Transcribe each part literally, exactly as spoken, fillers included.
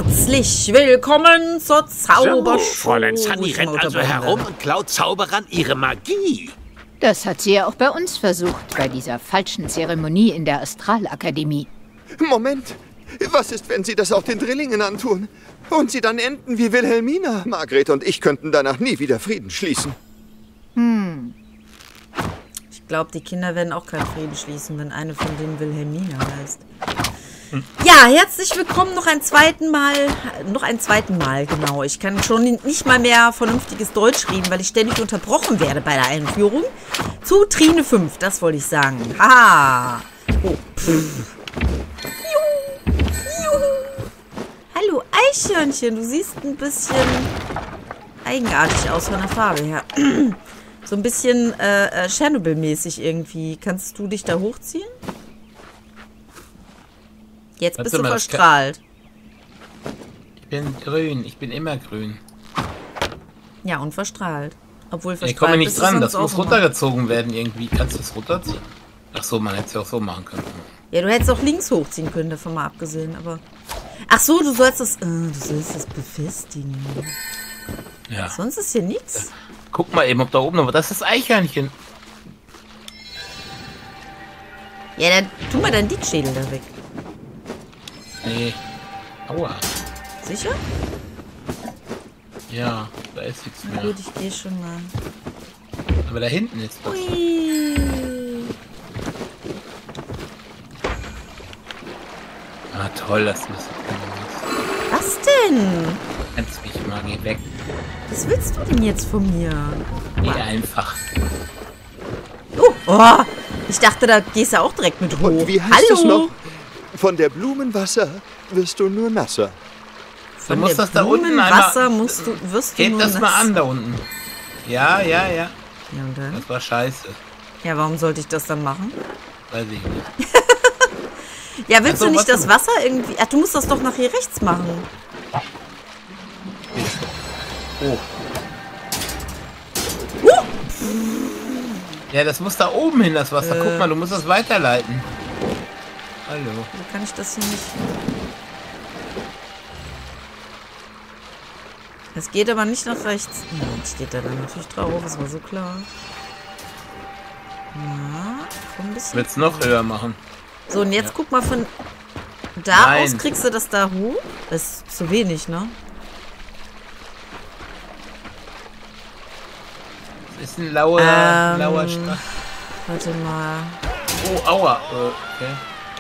Herzlich willkommen zur Zauberschule. So, Fräulein Sunny rennt also herum und klaut Zauberern ihre Magie. Das hat sie ja auch bei uns versucht, bei dieser falschen Zeremonie in der Astralakademie. Moment, was ist, wenn sie das auch den Drillingen antun? Und sie dann enden wie Wilhelmina? Margret und ich könnten danach nie wieder Frieden schließen. Hm. Ich glaube, die Kinder werden auch keinen Frieden schließen, wenn eine von denen Wilhelmina heißt. Hm. Ja, herzlich willkommen noch ein zweiten Mal. Noch ein zweiten Mal, genau. Ich kann schon nicht mal mehr vernünftiges Deutsch reden, weil ich ständig unterbrochen werde bei der Einführung. Zu Trine fünf, das wollte ich sagen. Haha. Oh, pff. Juhu. Juhu. Hallo Eichhörnchen, du siehst ein bisschen eigenartig aus von der Farbe her. So ein bisschen äh, Tschernobyl-mäßig irgendwie. Kannst du dich da hochziehen? Jetzt bist du verstrahlt. Ich bin grün. Ich bin immer grün. Ja, und verstrahlt. Obwohl verstrahlt. Ich komme nicht dran. Das muss runtergezogen werden irgendwie. Kannst du es runterziehen? Ach so, man hätte es ja auch so machen können. Ja, du hättest auch links hochziehen können, davon mal abgesehen. Aber ach so, du sollst das, äh, du sollst das befestigen. Ja. Sonst ist hier nichts. Guck mal eben, ob da oben noch was. Das ist das Eichhörnchen. Ja, dann tu mal deinen Dickschädel da weg. Nee. Aua. Sicher? Ja, da ist nichts mehr. Gut, ich gehe schon mal. Aber da hinten ist was. Ui. Ah, toll, dass du das so können. Was denn? Kannst mich mal, geh weg. Was willst du denn jetzt von mir? Geh einfach. Oh, oh, ich dachte, da gehst du auch direkt mit hoch. Und wie heißt Hallo? es noch? Von der Blumenwasser wirst du nur nasser. Du musst das da unten einmal... Wasser musst du, wirst du Geht nur das nass. mal an da unten. Ja, ja, ja. Ja, und dann? Das war scheiße. Ja, warum sollte ich das dann machen? Weiß ich nicht. Ja, willst Ach so, du nicht was das Wasser irgendwie... Ach, du musst das doch nachher rechts machen. Oh. Uh! Ja, das muss da oben hin, das Wasser. Äh. Guck mal, du musst das weiterleiten. Hallo. Wie kann ich das hier nicht... Es geht aber nicht nach rechts. Hm, steht da dann natürlich drauf, das war so klar. Ja, komm ein bisschen. Willst du noch höher machen? So, und jetzt Ja. guck mal von da Nein. aus, kriegst du das da hoch? Das ist zu wenig, ne? Das ist ein lauer, Ähm, lauer Stach. Warte mal. Oh, aua. Äh, okay.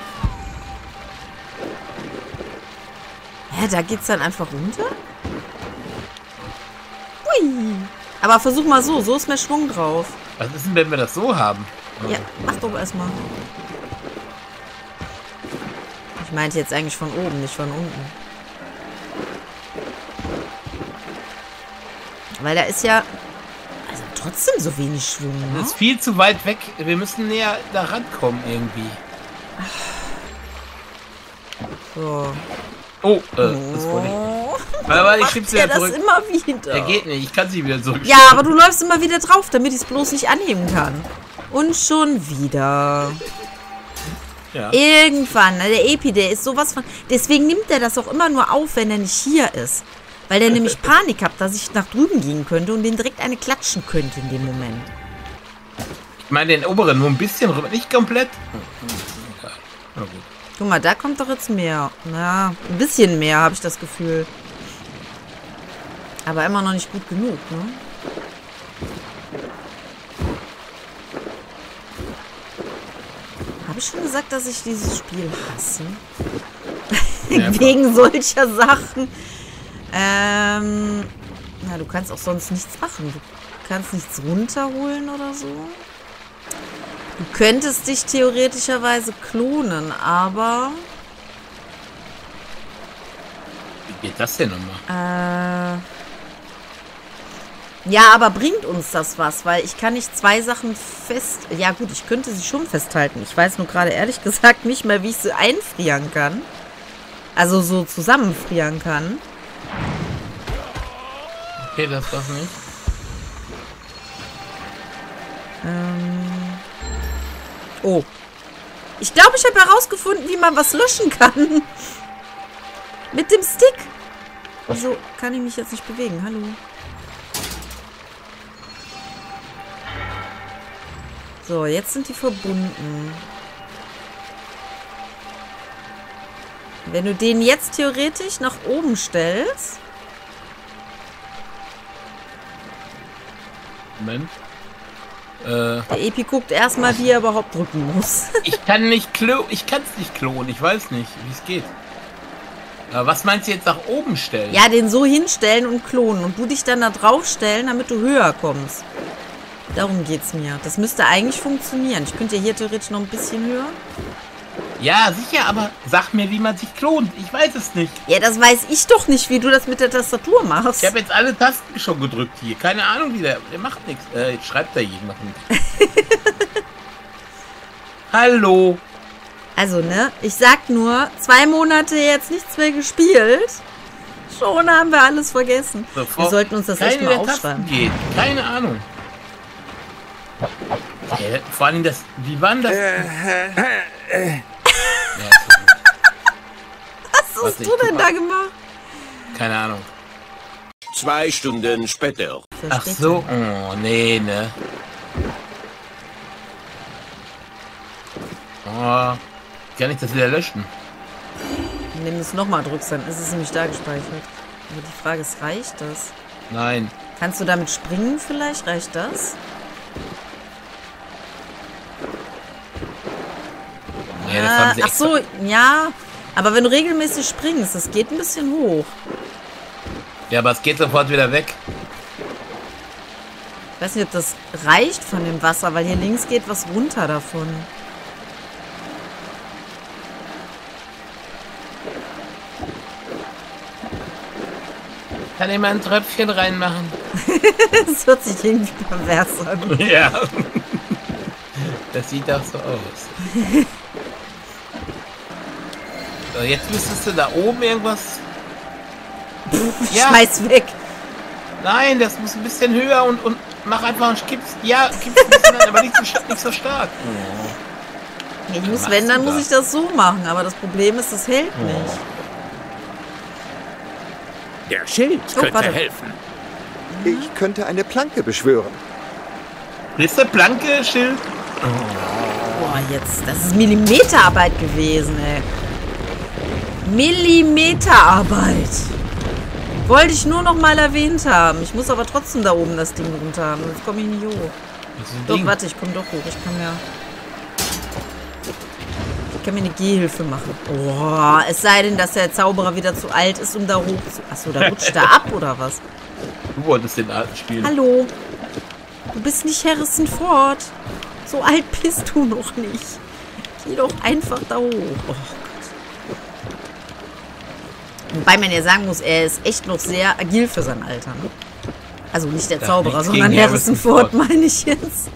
Hä, da geht's dann einfach runter? Hui. Aber versuch mal so, so ist mehr Schwung drauf. Was ist denn, wenn wir das so haben? Ja, mach doch erstmal. Ich meinte jetzt eigentlich von oben, nicht von unten. Weil da ist ja also trotzdem so wenig Schwung, ne? Das ist viel zu weit weg. Wir müssen näher da rankommen irgendwie. So. Oh, äh, das wollte ich. Aber ich schieb's Ja, wieder das zurück. immer wieder. Der geht nicht, ich kann sie wieder zurück. Ja, aber du läufst immer wieder drauf, damit ich es bloß nicht anheben kann. Und schon wieder. Ja. Irgendwann, ne, der Epi, der ist sowas von... Deswegen nimmt er das auch immer nur auf, wenn er nicht hier ist. Weil der nämlich Panik hat, dass ich nach drüben gehen könnte und den direkt eine klatschen könnte in dem Moment. Ich meine den oberen nur ein bisschen rüber, nicht komplett. Na gut. Guck mal, da kommt doch jetzt mehr. Na, ein bisschen mehr, habe ich das Gefühl. Aber immer noch nicht gut genug, ne? Habe ich schon gesagt, dass ich dieses Spiel hasse? Ja, Wegen solcher Sachen. Ähm, na, du kannst auch sonst nichts machen. Du kannst nichts runterholen oder so. Du könntest dich theoretischerweise klonen, aber... Wie geht das denn nochmal? Äh... Ja, aber bringt uns das was? Weil ich kann nicht zwei Sachen fest... Ja gut, ich könnte sie schon festhalten. Ich weiß nur gerade ehrlich gesagt nicht mehr, wie ich sie einfrieren kann. Also so zusammenfrieren kann. Okay, das war's nicht. Ähm... Oh. Ich glaube, ich habe herausgefunden, wie man was löschen kann. Mit dem Stick. Wieso kann ich mich jetzt nicht bewegen? Hallo? So, jetzt sind die verbunden. Wenn du den jetzt theoretisch nach oben stellst... Moment. Äh, Der Epi guckt erstmal, wie er überhaupt drücken muss. ich kann nicht klo... Ich kann es nicht klonen. Ich weiß nicht, wie es geht. Aber was meinst du jetzt nach oben stellen? Ja, den so hinstellen und klonen. Und du dich dann da drauf stellen, damit du höher kommst. Darum geht's mir. Das müsste eigentlich funktionieren. Ich könnte ja hier theoretisch noch ein bisschen höher. Ja, sicher, aber sag mir, wie man sich klont. Ich weiß es nicht. Ja, das weiß ich doch nicht, wie du das mit der Tastatur machst. Ich habe jetzt alle Tasten schon gedrückt hier. Keine Ahnung, wie der... Der macht nichts. Äh, jetzt schreibt da jemand. Hallo. Also, ne? Ich sag nur, zwei Monate jetzt nichts mehr gespielt. Schon haben wir alles vergessen. Bevor wir sollten uns das echt mal aufschreiben. Geht. Keine Ahnung. Ja, vor allem das... Wie war denn das? Äh, äh, Ja, ist so gut. Was hast Warte, du ich denn guck da mal. gemacht? Keine Ahnung. Zwei Stunden später. Ach so. Oh, nee, ne? Oh. Kann ich das wieder löschen? Wenn du es nochmal drückst, dann ist es nämlich da gespeichert. Aber die Frage ist, reicht das? Nein. Kannst du damit springen vielleicht? Reicht das? Nee, das haben sie Ach extra- so, ja. Aber wenn du regelmäßig springst, das geht ein bisschen hoch. Ja, aber es geht sofort wieder weg. Ich weiß nicht, ob das reicht von dem Wasser, weil hier links geht was runter davon. Kann ich mal ein Tröpfchen reinmachen? Das hört sich irgendwie pervers an. Ja. Das sieht auch so aus. So, jetzt müsstest du da oben irgendwas... Ja. Schmeiß weg. Nein, das muss ein bisschen höher und, und mach einfach und kippst. Ja, kippst ein bisschen an, aber nicht so, sta- nicht so stark. Ich Was muss, machst wenn, dann du muss da? ich das so machen. Aber das Problem ist, das hält Oh. nicht. Der Schild Oh, könnte warte. helfen. ich könnte eine Planke beschwören. Ist der Planke, Schild? Boah, jetzt. Das ist Millimeterarbeit gewesen, ey. Millimeterarbeit. Wollte ich nur noch mal erwähnt haben. Ich muss aber trotzdem da oben das Ding runter haben. Sonst komme ich nicht hoch. Das ist ein Doch, Ding. warte, ich komme doch hoch. Ich kann mir... Ich kann mir eine Gehhilfe machen. Oh, es sei denn, dass der Zauberer wieder zu alt ist, um da hoch zu... Achso, da rutscht er ab, oder was? Du wolltest den alten spielen. Hallo? Du bist nicht Harrison Ford. So alt bist du noch nicht. Geh doch einfach da hoch. Oh Gott. Wobei man ja sagen muss, er ist echt noch sehr agil für sein Alter. Ne? Also nicht der Ja, Zauberer, nichts sondern gegen Harrison Harrison Ford, Ford. meine ich jetzt.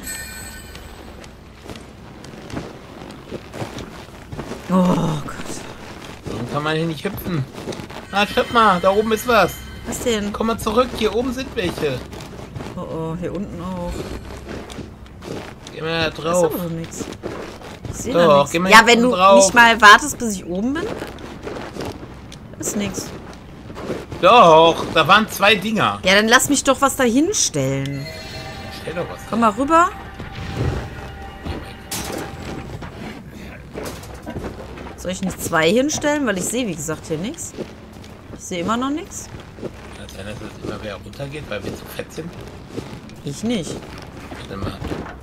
Oh Gott. So kann man hier nicht hüpfen. Ah, schau mal, da oben ist was. Was denn? Komm mal zurück, hier oben sind welche. Oh oh, hier unten auch. Geh mal da Da ist drauf. aber doch nichts. Ich sehe Doch, da nichts. geh mal Ja, hier wenn oben du drauf. nicht mal wartest, bis ich oben bin. Ist nichts. Doch, da waren zwei Dinger. Ja, dann lass mich doch was da hinstellen. Stell doch was. Komm mal rüber. Soll ich nicht zwei hinstellen? Weil ich sehe, wie gesagt, hier nichts. Ich sehe immer noch nichts. Kann es sein, dass es immer wieder runtergeht, weil wir zu fett sind? Ich nicht. Warte mal.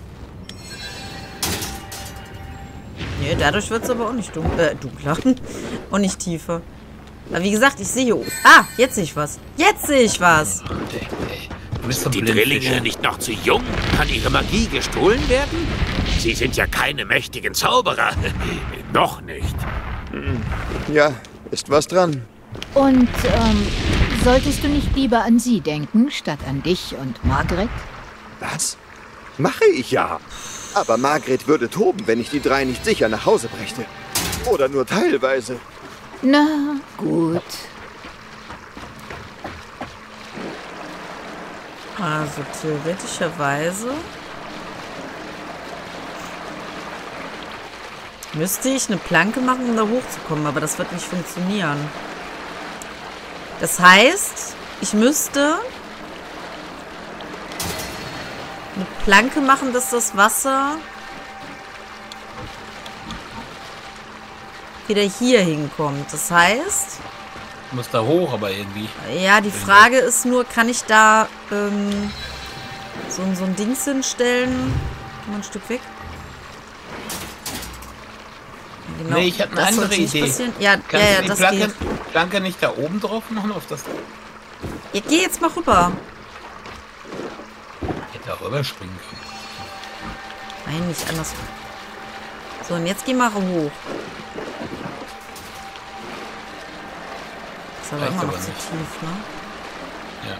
Nee, dadurch wird es aber auch nicht dunkler. Äh, dunkler. Und nicht tiefer. Aber wie gesagt, ich sehe hier oben. Ah, jetzt sehe ich was. Jetzt sehe ich was. Oh, ey, ey. Du bist so Die blind. Drillinge nicht noch zu jung? Kann ihre Magie gestohlen werden? Sie sind ja keine mächtigen Zauberer. Noch nicht. Ja, ist was dran. Und ähm, solltest du nicht lieber an sie denken, statt an dich und Margaret? Was? Mache ich ja. Aber Margret würde toben, wenn ich die drei nicht sicher nach Hause brächte. Oder nur teilweise. Na, gut. Also theoretischerweise müsste ich eine Planke machen, um da hochzukommen, aber das wird nicht funktionieren. Das heißt, ich müsste eine Planke machen, dass das Wasser wieder hier hinkommt. Das heißt... Du musst da hoch, aber irgendwie. Ja, die Frage ist nur, kann ich da ähm, so, so ein Dings hinstellen? Mal ein Stück weg. Genau, nee, ich habe eine das andere sollte nicht Idee. passieren. Ja, Kannst ja, ja, du die das Planke, geht. Planke nicht da oben drauf machen? Auf das... Ja, geh jetzt mal rüber. Ich hätte da rüber springen können. Nein, nicht anders. So, und jetzt geh mal hoch. Das ist aber Reicht immer noch aber zu nicht. tief, ne? Ja.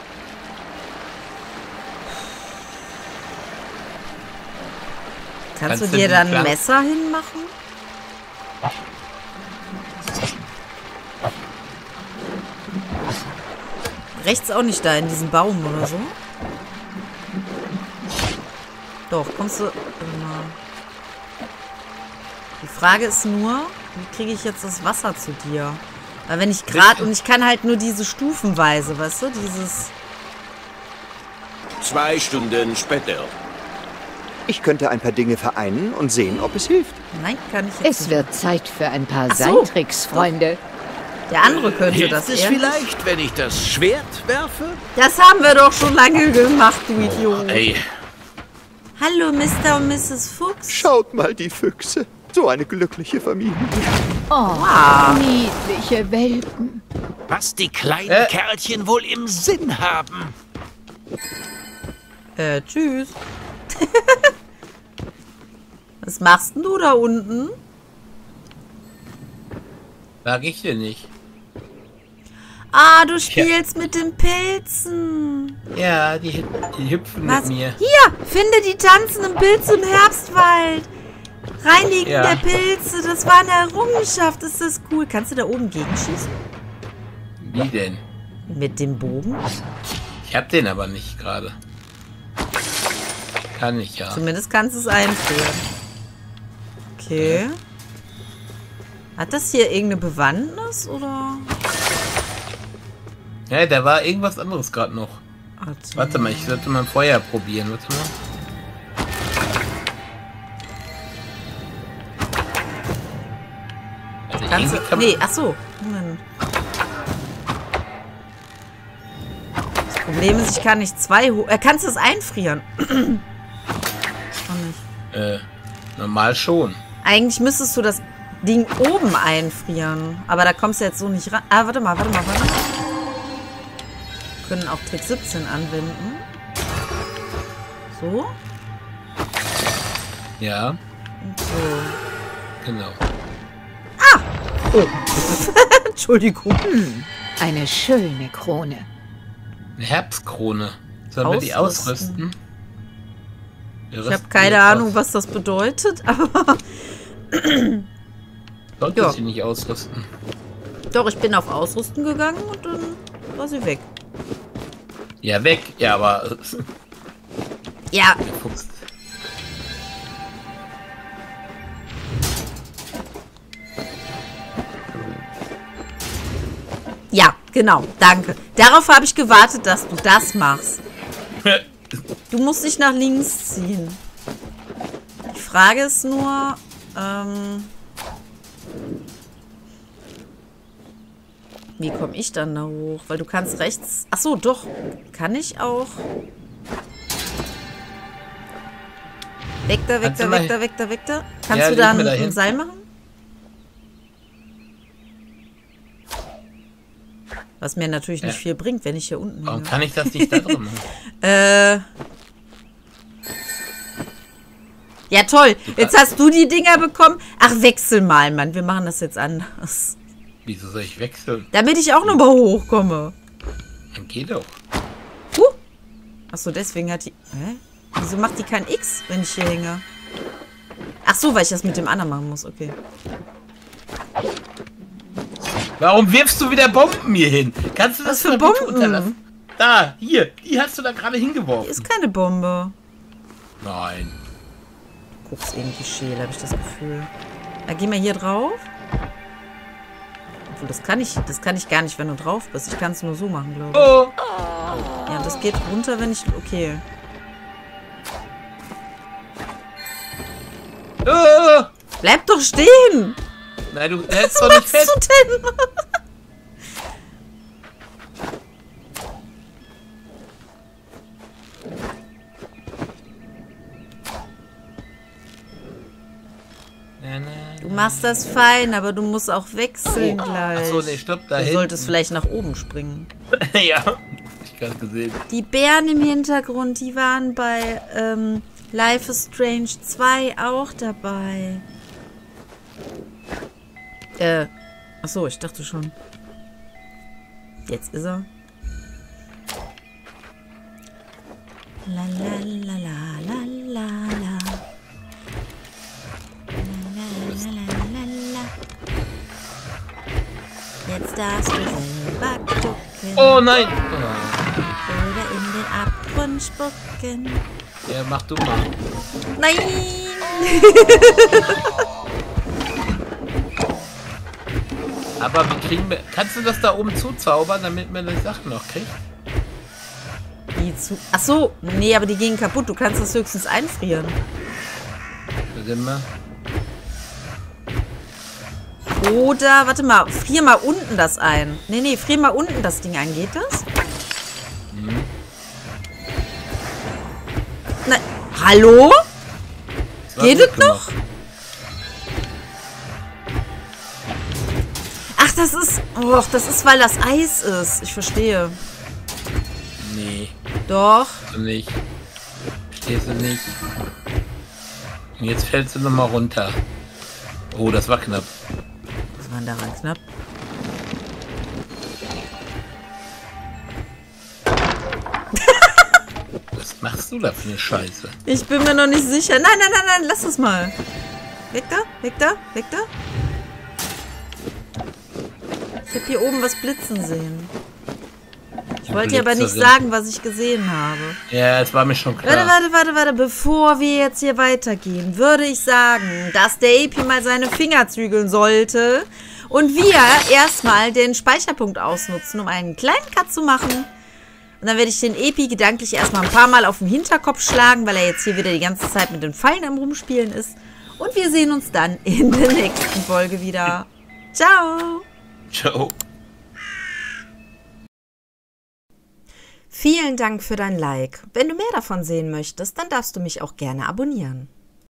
Kannst, Kannst du du dir die dann ein Plank- Messer hinmachen? Rechts auch nicht da, in diesem Baum oder so? Doch, kommst du... Warte mal. Die Frage ist nur, wie kriege ich jetzt das Wasser zu dir? Weil wenn ich gerade... Und ich kann halt nur diese stufenweise, weißt du? Dieses... Zwei Stunden später. Ich könnte ein paar Dinge vereinen und sehen, ob es hilft. Nein, kann ich jetzt Es nicht. wird Zeit für ein paar Ach so. Seintricks, Freunde. Der andere könnte Hilft das es eher vielleicht, wenn ich das Schwert werfe? Das haben wir doch schon lange gemacht, du Idiot. Ey, Hallo, Mister und Misses Fuchs. Schaut mal die Füchse. So eine glückliche Familie. Oh, Ah. niedliche Welpen. Was die kleinen Äh. Kerlchen wohl im Sinn haben. Äh, tschüss. Was machst denn du da unten? sag ich dir nicht. Ah, du spielst mit den Pilzen. Ja, die, hüp- die hüpfen Was? mit mir. Hier, finde die tanzenden Pilze im Herbstwald. Reinigen Ja. der Pilze, das war eine Errungenschaft. Ist das cool? Kannst du da oben gegenschießen? Wie denn? Mit dem Bogen? Ich hab den aber nicht gerade. Kann ich ja. Zumindest kannst du es einfrieren. Okay. Hat das hier irgendeine Bewandtnis, oder? Ja, da war irgendwas anderes gerade noch. Warte. Warte mal, ich sollte mal Feuer probieren. Warte mal. Also Kannst irgendwie du, kann man- nee, ach so. Moment. Das Problem ist, ich kann nicht zwei hoch... Äh, kannst du es einfrieren? Auch nicht. Äh, normal schon. Eigentlich müsstest du das Ding oben einfrieren. Aber da kommst du jetzt so nicht ran. Ah, warte mal, warte mal, warte mal. Wir können auch Trick siebzehn anwenden. So. Ja, Und so. genau. Entschuldigung. Eine schöne Krone. Eine Herbstkrone. Sollen wir die Ausrüsten. ausrüsten? Wir Ich rüsten habe keine jetzt Ahnung, aus. was das bedeutet, aber Solltest Ja. sie nicht ausrüsten. doch, ich bin auf Ausrüsten gegangen und dann war sie weg. Ja, weg. Ja, aber äh, Ja, der Fuchs. ja, genau, danke. Darauf habe ich gewartet, dass du das machst. Du musst dich nach links ziehen. Die Frage ist nur, ähm, wie komme ich dann da hoch? Weil du kannst rechts... Ach so, doch. Kann ich auch... Weg da, weg Kannst da, du weg mal- da, weg da, weg da. Kannst Ja, du leg dann mir da ein hin. Seil machen? Was mir natürlich nicht Ja. viel bringt, wenn ich hier unten Warum hänge. kann ich das nicht da drin machen? Äh. Ja, toll. Jetzt hast du die Dinger bekommen. Ach, wechsel mal, Mann. Wir machen das jetzt anders. Wieso soll ich wechseln? Damit ich auch nochmal hochkomme. Dann geh doch. Huh. Achso, deswegen hat die... Hä? Wieso macht die kein X, wenn ich hier hänge? Ach so, weil ich das mit dem anderen machen muss. Okay. Warum wirfst du wieder Bomben hier hin? Kannst du das Was für mal bitte Bomben? unterlassen? Da, hier. Die hast du da gerade Hier hingeworfen. ist keine Bombe. Nein. Du guckst irgendwie scheel, habe ich das Gefühl. Da gehen wir hier drauf. Obwohl, das kann ich, das kann ich gar nicht, wenn du drauf bist. Ich kann es nur so machen, glaube ich. Oh. Ja, das geht runter, wenn ich... Okay. Oh. Bleib doch stehen! Nein, du hältst doch nicht Was fest. machst du denn? Du machst das fein, aber du musst auch wechseln gleich. Achso, nee, stopp, da Du hinten. solltest vielleicht nach oben springen. Ja, hab ich gerade gesehen. Die Bären im Hintergrund, die waren bei ähm, Life is Strange zwei auch dabei. Äh, achso, ich dachte schon. Jetzt ist er. La la la la la la la. Jetzt darfst du selber gucken. Oh nein! Oder in den Abgrund spucken. Ja, mach du mal. Nein! Aber wie kriegen wir... Kannst du das da oben zuzaubern, damit man die Sachen noch kriegt? Die zu. Ach so, nee, aber die gehen kaputt. Du kannst das höchstens einfrieren. Warte mal. Oder, warte mal, frier mal unten das ein. Nee, nee, frier mal unten das Ding ein. Geht das? Mhm. Nein. Hallo? Das Geht es noch? Ach, das ist... Och, das ist, weil das Eis ist. Ich verstehe. Nee, Doch. du nicht. Stehst du nicht. Und jetzt fällst du nochmal runter. Oh, das war knapp. Was war denn daran knapp? Was machst du da für eine Scheiße? Ich bin mir noch nicht sicher. Nein, nein, nein, nein, lass das mal. Weg da, weg da, weg da. Ich habe hier oben was blitzen sehen. Ich wollte dir aber nicht sagen, was ich gesehen habe. Ja, es war mir schon klar. Warte, warte, warte, warte. Bevor wir jetzt hier weitergehen, würde ich sagen, dass der Epi mal seine Finger zügeln sollte und wir erstmal den Speicherpunkt ausnutzen, um einen kleinen Cut zu machen. Und dann werde ich den Epi gedanklich erstmal ein paar Mal auf den Hinterkopf schlagen, weil er jetzt hier wieder die ganze Zeit mit den Pfeilen am Rumspielen ist. Und wir sehen uns dann in der nächsten Folge wieder. Ciao! Ciao. Vielen Dank für dein Like. Wenn du mehr davon sehen möchtest, dann darfst du mich auch gerne abonnieren.